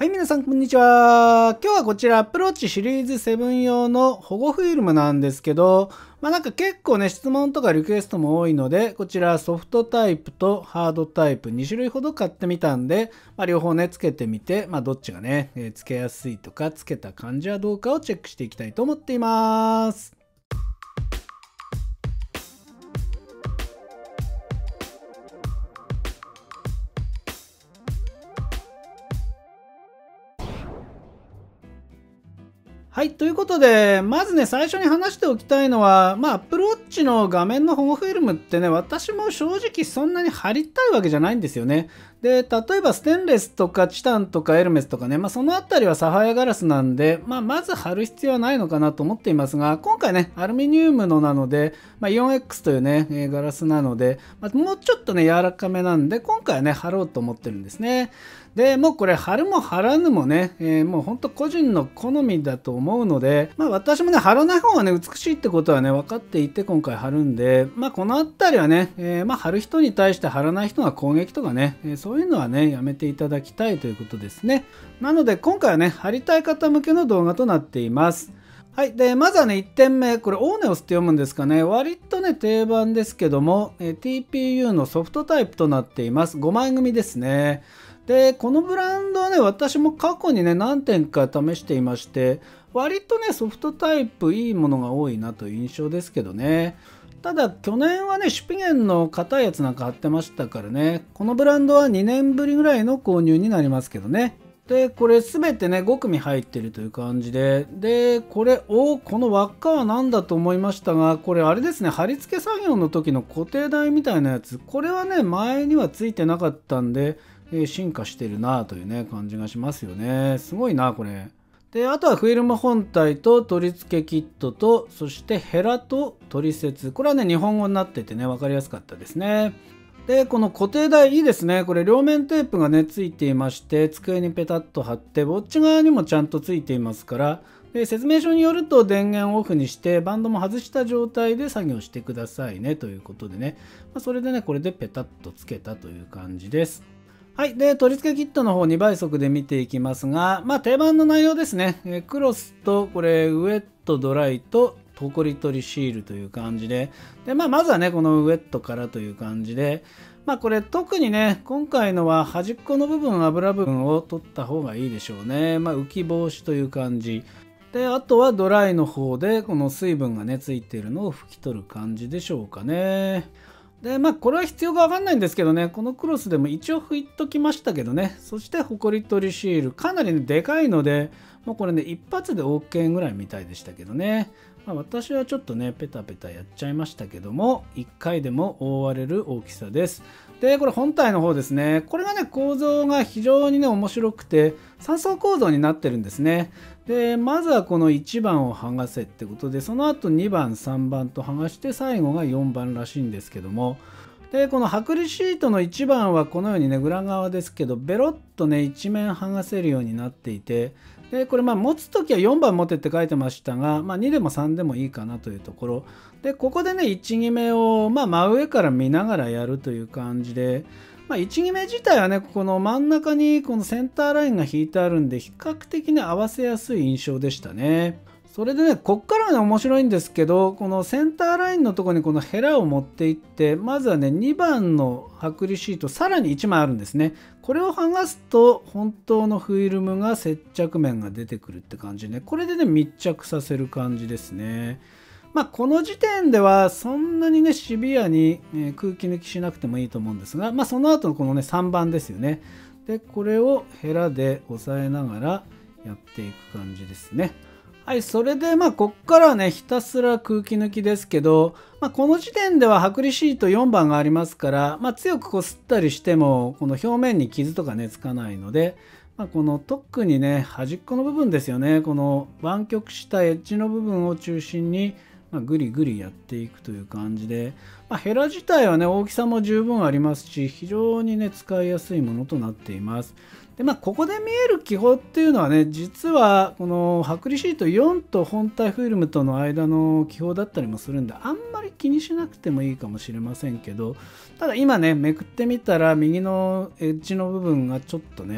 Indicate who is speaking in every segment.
Speaker 1: はい、皆さん、こんにちは。今日はこちら、アプローチシリーズ7用の保護フィルムなんですけど、なんか結構ね、質問とかリクエストも多いので、こちらソフトタイプとハードタイプ2種類ほど買ってみたんで、両方ね、つけてみて、どっちがね、つけやすいとか、つけた感じはどうかをチェックしていきたいと思っています。はい。ということで、まずね、最初に話しておきたいのは、Apple Watch の画面の保護フィルムってね、私も正直そんなに貼りたいわけじゃないんですよね。で、例えばステンレスとかチタンとかエルメスとかね、そのあたりはサファイアガラスなんで、まず貼る必要はないのかなと思っていますが、今回ね、アルミニウムのなので、イオン X というね、ガラスなので、もうちょっとね、柔らかめなんで、今回はね、貼ろうと思ってるんですね。で、もうこれ貼るも貼らぬもね、もうほんと個人の好みだと思うので、私もね、貼らない方がね、美しいってことはね、分かっていて今回貼るんで、このあたりはね、貼る人に対して貼らない人が攻撃とかね、そういうのはね、やめていただきたいということですね。なので今回はね、貼りたい方向けの動画となっています。はい。で、まずはね、1点目。これ、オーネオスって読むんですかね。割とね、定番ですけども、TPU のソフトタイプとなっています。5枚組ですね。で、このブランドはね、私も過去にね、何点か試していまして、割とね、ソフトタイプいいものが多いなという印象ですけどね。ただ、去年はね、シュピゲンの硬いやつなんか貼ってましたからね、このブランドは2年ぶりぐらいの購入になりますけどね。で、これすべてね、5組入ってるという感じで、で、この輪っかは何だと思いましたが、これあれですね、貼り付け作業の時の固定台みたいなやつ、これはね、前にはついてなかったんで、進化してるなというね、感じがしますよね。すごいな、これ。で、あとはフィルム本体と取り付けキットと、そしてヘラと取説。これはね、日本語になっててね、わかりやすかったですね。で、この固定台いいですね。これ両面テープがね、ついていまして、机にペタッと貼って、ウォッチ側にもちゃんとついていますから、で、説明書によると電源をオフにして、バンドも外した状態で作業してくださいね、ということでね。それでね、これでペタッとつけたという感じです。はい。で、取り付けキットの方2倍速で見ていきますが、定番の内容ですね。クロスと、これ、ウェットドライと、ホコリ取りシールという感じで、で、まずはね、このウェットからという感じで、これ特にね、今回のは端っこの部分、油部分を取った方がいいでしょうね。浮き防止という感じ。で、あとはドライの方で、この水分がね、ついているのを拭き取る感じでしょうかね。で、これは必要がわかんないんですけどね、このクロスでも一応拭いときましたけどね、そしてホコリ取りシール、かなりね、でかいので、もうこれね、一発で OK ぐらいみたいでしたけどね。私はちょっとね、ペタペタやっちゃいましたけども、1回でも覆われる大きさです。で、これ本体の方ですね。これがね、構造が非常にね、面白くて、3層構造になってるんですね。で、まずはこの1番を剥がせってことで、その後2番、3番と剥がして、最後が4番らしいんですけども、で、この剥離シートの1番はこのようにね、裏側ですけど、ベロッとね、一面剥がせるようになっていて、で、これ持つときは4番持てって書いてましたが、2でも3でもいいかなというところ。で、ここでね、1決めを、真上から見ながらやるという感じで、1決め自体はね、この真ん中にこのセンターラインが引いてあるんで、比較的ね、合わせやすい印象でしたね。それでね、こっからはね、面白いんですけど、このセンターラインのところにこのヘラを持っていって、まずはね、2番の剥離シート、さらに1枚あるんですね。これを剥がすと、本当のフィルムが接着面が出てくるって感じでね、これでね、密着させる感じですね。この時点ではそんなにね、シビアに空気抜きしなくてもいいと思うんですが、その後のこのね、3番ですよね。で、これをヘラで押さえながらやっていく感じですね。はい、それでこっからはね、ひたすら空気抜きですけど、この時点では剥離シート4番がありますから、強くこすったりしても、この表面に傷とかね、つかないので、この特にね、端っこの部分ですよね、この湾曲したエッジの部分を中心に、ぐりぐりやっていくという感じで、ヘラ自体はね、大きさも十分ありますし、非常にね、使いやすいものとなっています。で、ここで見える気泡っていうのはね、実はこの剥離シート4と本体フィルムとの間の気泡だったりもするんで、あんまり気にしなくてもいいかもしれませんけど、ただ今ね、めくってみたら右のエッジの部分がちょっとね、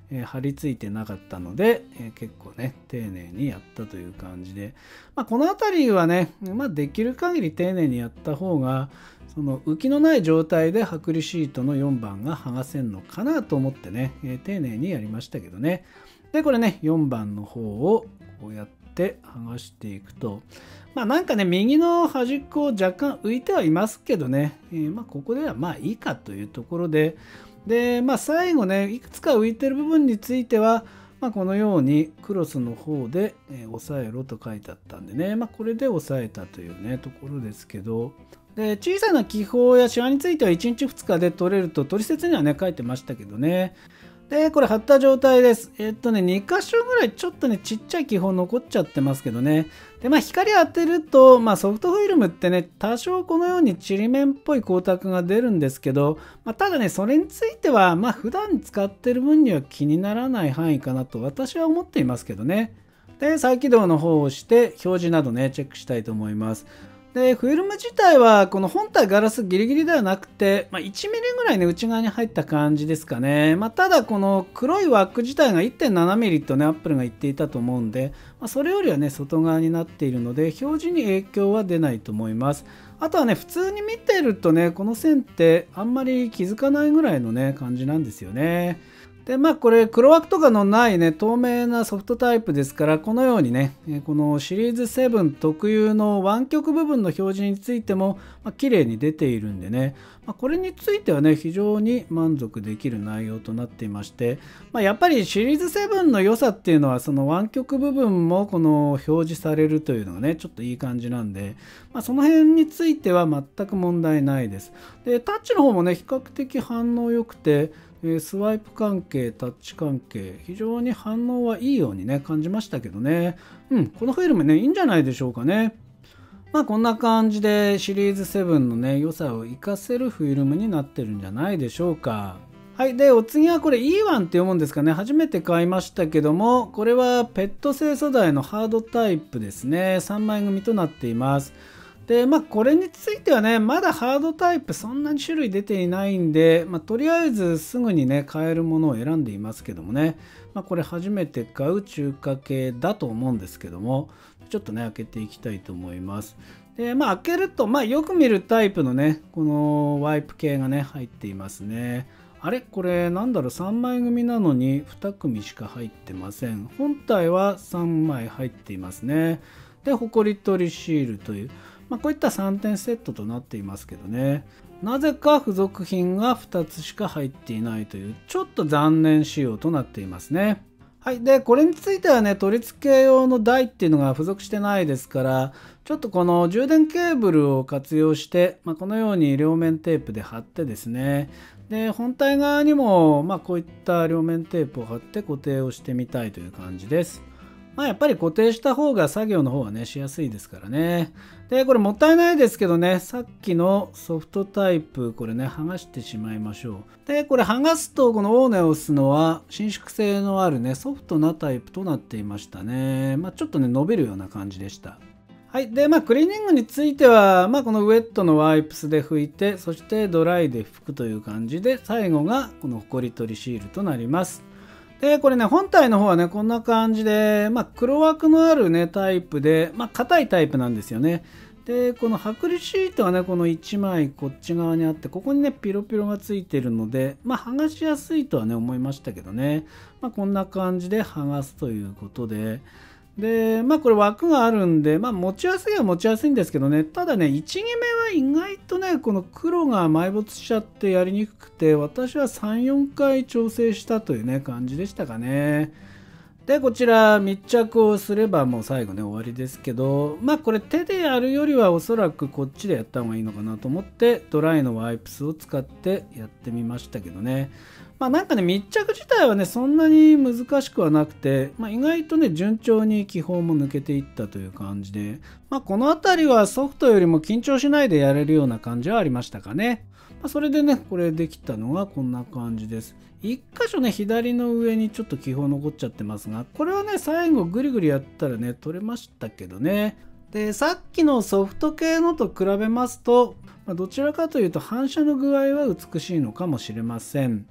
Speaker 1: 貼り付いてなかったので、結構ね丁寧にやったという感じで、この辺りはね、できる限り丁寧にやった方がその浮きのない状態で剥離シートの4番が剥がせるのかなと思ってね、丁寧にやりましたけどね。でこれね4番の方をこうやって剥がしていくと、なんかね右の端っこ若干浮いてはいますけどね、ここではいいかというところで、最後ねいくつか浮いてる部分については、このようにクロスの方で、押さえろと書いてあったんでね、これで押さえたというねところですけど、で小さな気泡やシワについては1日2日で取れると取説にはね書いてましたけどね。でこれ貼った状態です。2箇所ぐらいちょっとねちっちゃい気泡残っちゃってますけどね。で光当てると、ソフトフィルムってね多少このようにちりめんっぽい光沢が出るんですけど、ただねそれについては普段使ってる分には気にならない範囲かなと私は思っていますけどね。で再起動の方を押して表示などねチェックしたいと思います。でフィルム自体はこの本体ガラスギリギリではなくて、1ミリぐらいね内側に入った感じですかね。ただこの黒い枠自体が 1.7 ミリとねアップルが言っていたと思うんで、それよりはね外側になっているので表示に影響は出ないと思います。あとはね普通に見てるとねこの線ってあんまり気づかないぐらいのね感じなんですよね。でこれ黒枠とかのないね透明なソフトタイプですから、このようにねこのシリーズ7特有の湾曲部分の表示についても綺麗に出ているんでね、これについてはね非常に満足できる内容となっていまして、やっぱりシリーズ7の良さっていうのはその湾曲部分もこの表示されるというのがねちょっといい感じなんで、その辺については全く問題ないです。でタッチの方もね比較的反応良くて、スワイプ関係、タッチ関係、非常に反応はいいようにね感じましたけどね。このフィルムねいいんじゃないでしょうかね。こんな感じでシリーズ7のね良さを活かせるフィルムになってるんじゃないでしょうか。はい。で、お次はこれ E1 って読むんですかね。初めて買いましたけども、これはペット製素材のハードタイプですね。3枚組となっています。でこれについてはねまだハードタイプそんなに種類出ていないんで、とりあえずすぐにね買えるものを選んでいますけどもね、これ初めて買う中華系だと思うんですけども、ちょっとね開けていきたいと思います。で開けるとよく見るタイプのねこのワイプ系がね入っていますね。あれこれなんだろう、3枚組なのに2組しか入ってません。本体は3枚入っていますね。でホコリ取りシールというこういった3点セットとなっていますけどね、なぜか付属品が2つしか入っていないというちょっと残念仕様となっていますね。はい。で、これについてはね、取り付け用の台っていうのが付属してないですから、ちょっとこの充電ケーブルを活用して、このように両面テープで貼ってですね、で、本体側にも、こういった両面テープを貼って固定をしてみたいという感じです。やっぱり固定した方が作業の方はねしやすいですからね。でこれもったいないですけどね、さっきのソフトタイプこれね剥がしてしまいましょう。でこれ剥がすとこのオーネオスのは伸縮性のあるねソフトなタイプとなっていましたね。ちょっとね伸びるような感じでした。はい。でクリーニングについてはこのウェットのワイプスで拭いて、そしてドライで拭くという感じで、最後がこのホコリ取りシールとなります。でこれね本体の方はねこんな感じで、黒枠のあるねタイプで硬いタイプなんですよね。でこの剥離シートはねこの1枚こっち側にあって、ここにねピロピロがついてるので剥がしやすいとはね思いましたけどね、こんな感じで剥がすということで、でこれ枠があるんで持ちやすいは持ちやすいんですけどね、ただね1決めは意外とねこの黒が埋没しちゃってやりにくくて、私は 3,4 回調整したというね感じでしたかね。でこちら密着をすればもう最後ね終わりですけど、これ手でやるよりはおそらくこっちでやった方がいいのかなと思ってドライのワイプスを使ってやってみましたけどね、なんかね密着自体はねそんなに難しくはなくて、意外とね順調に気泡も抜けていったという感じで、この辺りはソフトよりも緊張しないでやれるような感じはありましたかね。それでねこれできたのがこんな感じです。1箇所ね左の上にちょっと気泡残っちゃってますが、これはね最後グリグリやったらね取れましたけどね。でさっきのソフト系のと比べますと、どちらかというと反射の具合は美しいのかもしれません。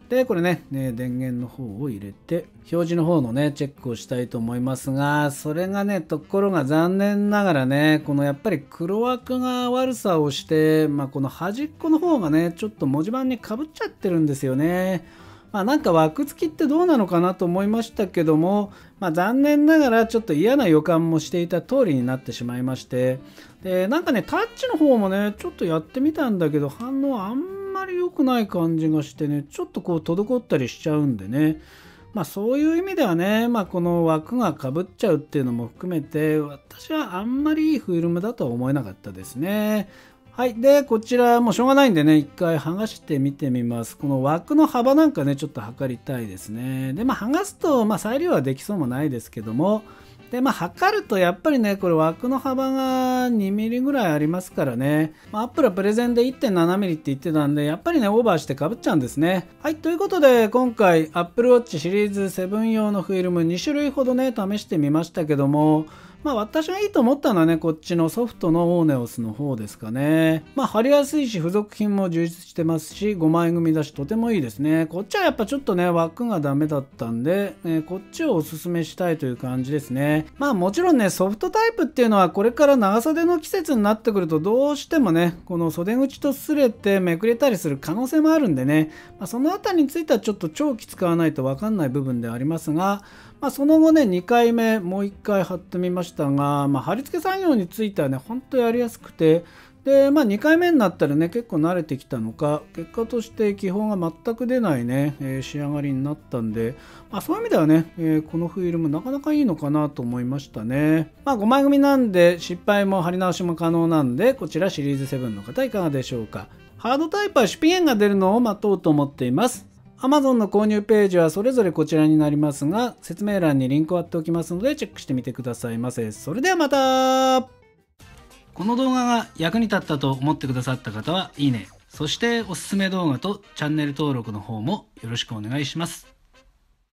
Speaker 1: で、これね、電源の方を入れて、表示の方のね、チェックをしたいと思いますが、それがね、ところが残念ながらね、このやっぱり黒枠が悪さをして、この端っこの方がね、ちょっと文字盤にかぶっちゃってるんですよね。なんか枠付きってどうなのかなと思いましたけども、残念ながらちょっと嫌な予感もしていた通りになってしまいまして、で、なんかね、タッチの方もね、ちょっとやってみたんだけど、反応あんまり良くない感じがしてね、ちょっとこう滞ったりしちゃうんでね、そういう意味ではね、この枠がかぶっちゃうっていうのも含めて、私はあんまりいいフィルムだとは思えなかったですね。はい。で、こちらもうしょうがないんでね、一回剥がしてみてみます。この枠の幅なんかね、ちょっと測りたいですね。で、剥がすと、再利用はできそうもないですけども、で、測るとやっぱりね、これ枠の幅が2ミリぐらいありますからね。アップルはプレゼンで 1.7 ミリって言ってたんで、やっぱりね、オーバーしてかぶっちゃうんですね。はい。ということで、今回 Apple Watch シリーズ7用のフィルム2種類ほどね、試してみましたけども、私がいいと思ったのはね、こっちのソフトのオーネオスの方ですかね。貼りやすいし、付属品も充実してますし、5枚組だし、とてもいいですね。こっちはやっぱちょっとね、枠がダメだったんで、こっちをおすすめしたいという感じですね。もちろんね、ソフトタイプっていうのは、これから長袖の季節になってくると、どうしてもね、この袖口と擦れてめくれたりする可能性もあるんでね、そのあたりについてはちょっと長期使わないとわかんない部分ではありますが、その後ね、2回目、もう1回貼ってみましたが、貼り付け作業についてはね、ほんとやりやすくて、で、2回目になったらね、結構慣れてきたのか、結果として気泡が全く出ないね、仕上がりになったんで、そういう意味ではね、このフィルムなかなかいいのかなと思いましたね。5枚組なんで、失敗も貼り直しも可能なんで、こちらシリーズ7の方いかがでしょうか。ハードタイプは出費源が出るのを待とうと思っています。Amazon の購入ページはそれぞれこちらになりますが、説明欄にリンクを貼っておきますのでチェックしてみてくださいませ。それではまた。この動画が役に立ったと思ってくださった方は、いいね。そしておすすめ動画とチャンネル登録の方もよろしくお願いします。